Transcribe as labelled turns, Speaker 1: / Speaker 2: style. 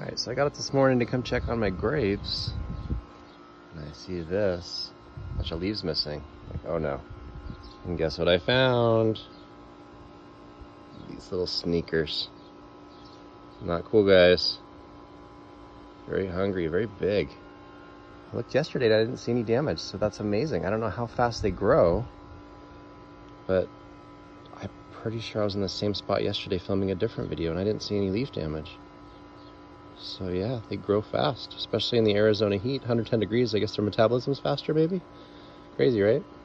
Speaker 1: Alright, so I got up this morning to come check on my grapes, and I see this. A bunch of leaves missing. Like, oh no. And guess what I found? These little sneakers. Not cool, guys. Very hungry, very big. I looked yesterday and I didn't see any damage, so that's amazing. I don't know how fast they grow, but I'm pretty sure I was in the same spot yesterday filming a different video and I didn't see any leaf damage. So yeah, they grow fast, especially in the Arizona heat, 110 degrees. I guess their metabolism's faster, maybe? Crazy, right?